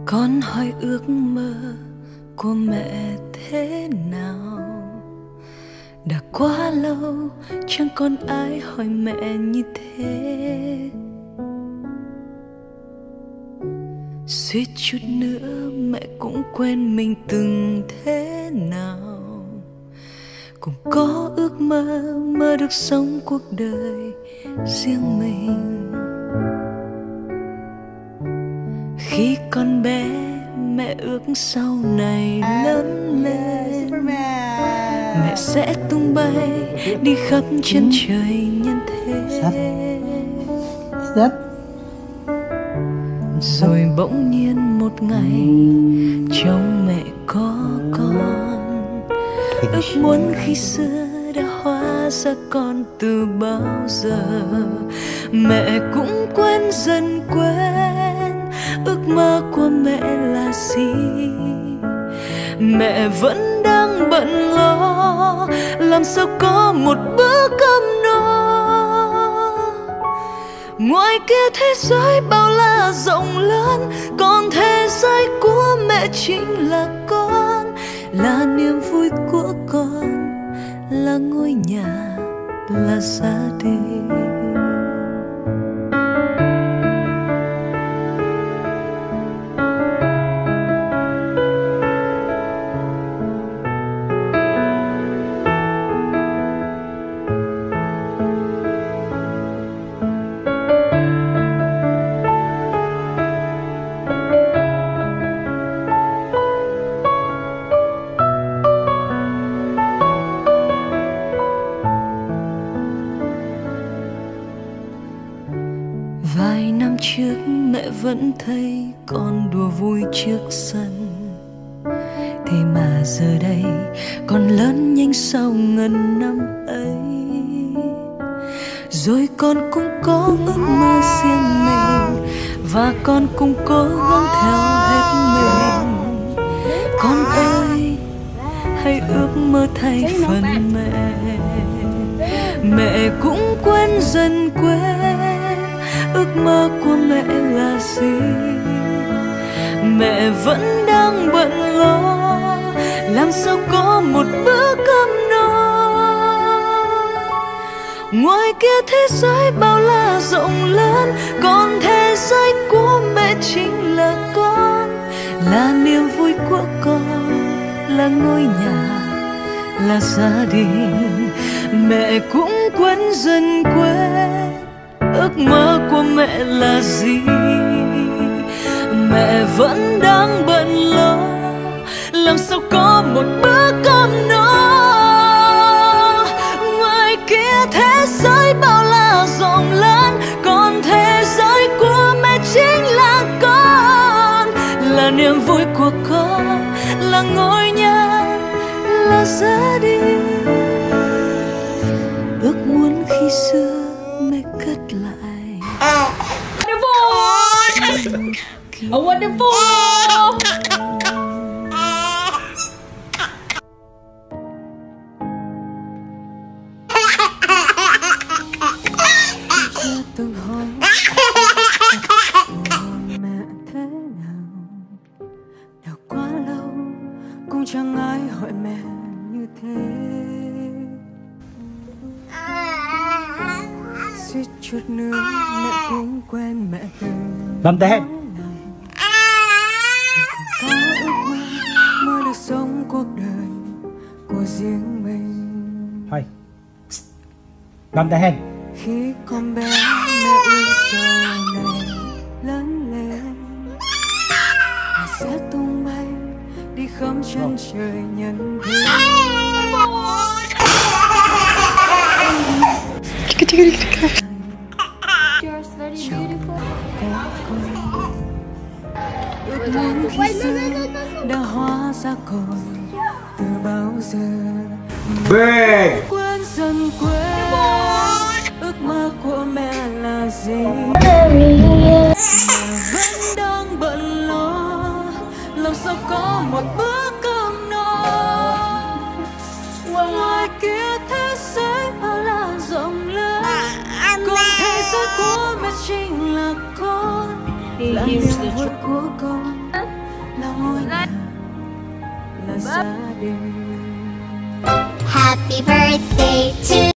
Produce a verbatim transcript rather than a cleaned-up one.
Con hỏi ước mơ của mẹ thế nào? Đã quá lâu chẳng còn ai hỏi mẹ như thế. Suýt chút nữa mẹ cũng quên mình từng thế nào. Cũng có ước mơ, mơ được sống cuộc đời riêng mình. Khi còn bé mẹ ước sau này lớn lên mẹ sẽ tung bay đi khắp chân trời nhân thế. Rất. Rồi bỗng nhiên một ngày trong mẹ có con, ước muốn khi xưa đã hóa ra con từ bao giờ. Mẹ cũng quên dần quên ước mơ của mẹ là gì. Mẹ vẫn đang bận lo làm sao có một bữa cơm no. Ngoài kia thế giới bao la rộng lớn, còn thế giới của mẹ chính là con. Là niềm vui của con, là ngôi nhà, là gia đình. Vài năm trước mẹ vẫn thấy con đùa vui trước sân. Thế mà giờ đây con lớn nhanh sau ngần năm ấy. Rồi con cũng có ước mơ riêng mình, và con cũng cố gắng theo hết mình. Con ơi hãy ước mơ thay phần mẹ. Mẹ cũng quên dần quên ước mơ của mẹ là gì. Mẹ vẫn đang bận lo làm sao có một bữa cơm no. Ngoài kia thế giới bao la rộng lớn, còn thế giới của mẹ chính là con. Là niềm vui của con, là ngôi nhà, là gia đình. Mẹ cũng quên dần quên ước mơ của mẹ là gì. Mẹ vẫn đang bận lo làm sao có một bữa cơm no. Ngoài kia thế giới bao la rộng lớn, còn thế giới của mẹ chính là con. Là niềm vui của con, là ngôi nhà, là gia đình. Ước muốn khi xưa mẹ cất lại. Wonderful! A wonderful! Chưa từng hỏi mẹ thế nào. Đã quá lâu cũng chẳng ai hỏi mẹ như thế. Suýt chút nữa mẹ cũng quên mẹ từng Bấm tay. có ước mơ, mơ được sống cuộc đời của riêng mình. Thôi. Bấm tay. Khi con bé mẹ ước sau này lớn lên mẹ sẽ tung bay đi khắp chân trời nhân thế. You're very beautiful. Ước muốn khi xưa đã hóa ra còn từ bao giờ. Bê. Quên dần quên ước mơ của mẹ là gì. Mẹ vẫn đang bận lo làm sao có một bữa cơm no. Ngoài kia thế giới bao la rộng lớn, còn thế giới của mẹ chính là con. Là niềm vui của con, gia đình. Happy birthday to